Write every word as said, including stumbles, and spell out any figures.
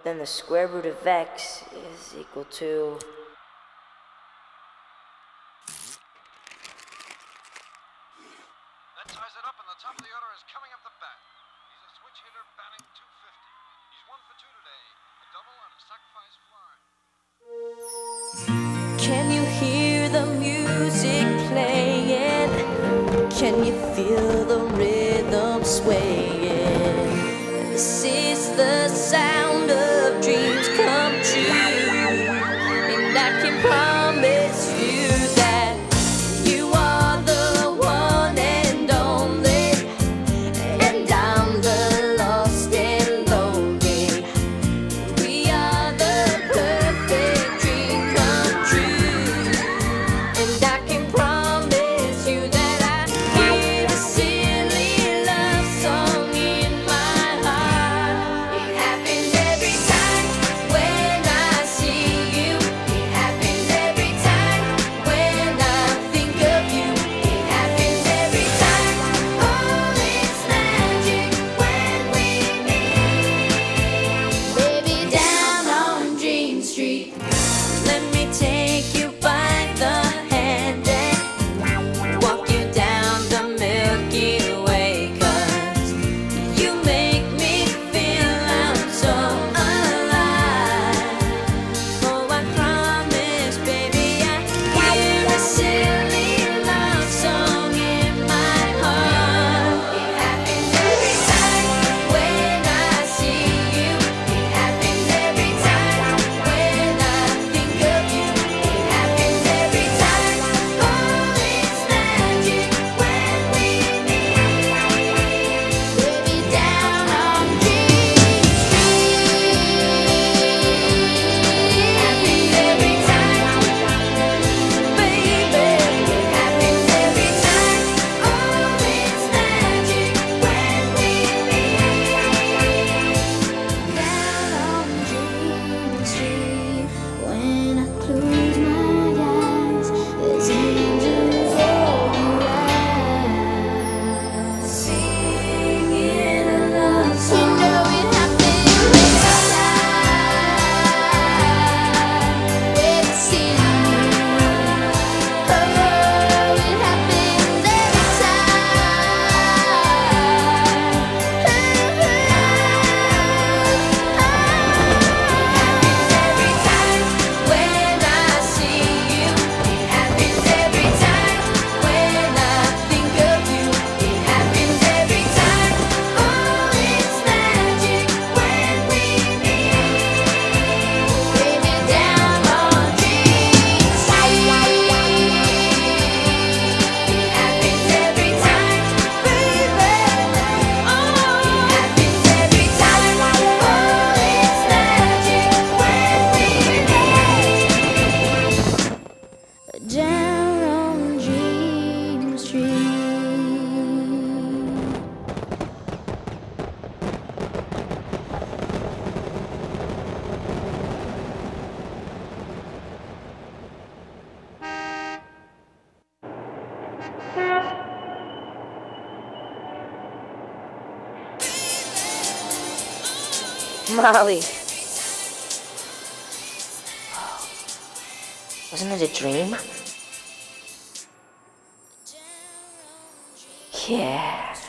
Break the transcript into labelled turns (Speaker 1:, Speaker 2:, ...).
Speaker 1: then the square root of x is equal to...
Speaker 2: That ties it up, and the top of the order is coming up the bat. He's a switch hitter batting two fifty. He's one for two today. A double and a sacrifice fly.
Speaker 3: Can you hear the music playing? Can you feel the rhythm swaying? This is the sound of dreams come true, and I can promise you that you are the one and only, and I'm the lost and lonely. We are the perfect dream come true, and I can promise you that I hear a silly love song in my heart. It happens every time when I see you. It happens every time when I think of you. It happens every time. Oh, it's magic when we meet. Baby, down on Dream Street, let me take you by the hand and walk you down the Milky Way, 'cause you make me feel I'm so alive. Oh, I promise, baby, I hear a silly love song in my heart. It happens every time when I see you. It happens every time when I think of you. It happens every time. Oh, it's magic when we meet. Baby, down on Dream Street. Happens every time, baby. It happens every time. Oh, it's magic when we meet. Down on Dream Street, when I close my eyes, there's angels all around, singing a love song. You know it happens every time when I see you. Oh, it happens every time. When I see you, it happens every time. When I think of you, it happens every time. Oh, it's magic when we meet. Baby, down on Dream Street. It happens every time, baby. Oh, it happens every time. Oh, it's magic when we meet. Down on Dream Street.
Speaker 1: Molly. Wasn't it a dream? Yeah.